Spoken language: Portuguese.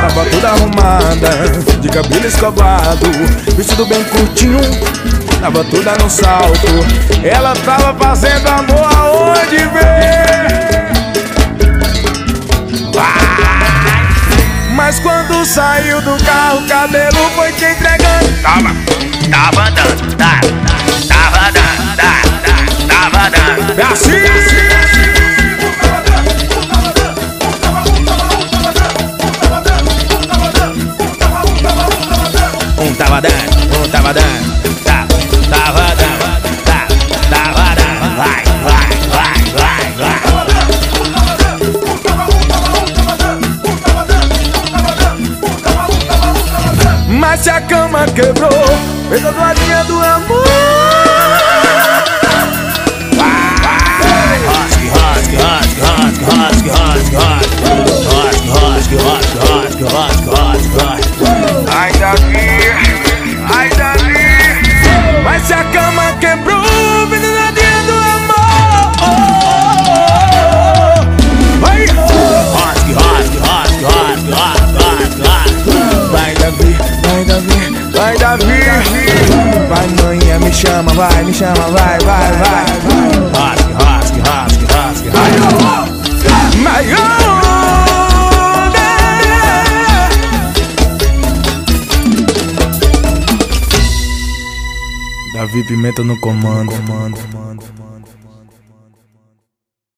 tava toda arrumada, de cabelo escovado, vestido bem curtinho, tava toda no salto. Ela tava fazendo amor aonde vê. Mas quando saiu do carro, o cabelo foi te entregando. Tava dando, tava dando, tava dando. É assim. Tava dando, tava dando, tava dando, vai, vai. Mas se a cama quebrou, fez a doadinha do amor. Ai, Davi, ai, Davi. Mas se a cama quebrou, fez a doadinha do amor. Vai, vai, Davi, vai, Davi, vai, Davi. Vai, manhã, me chama, vai, me chama, vai, vai, vai. Rasgue. Davi Pimenta no comando.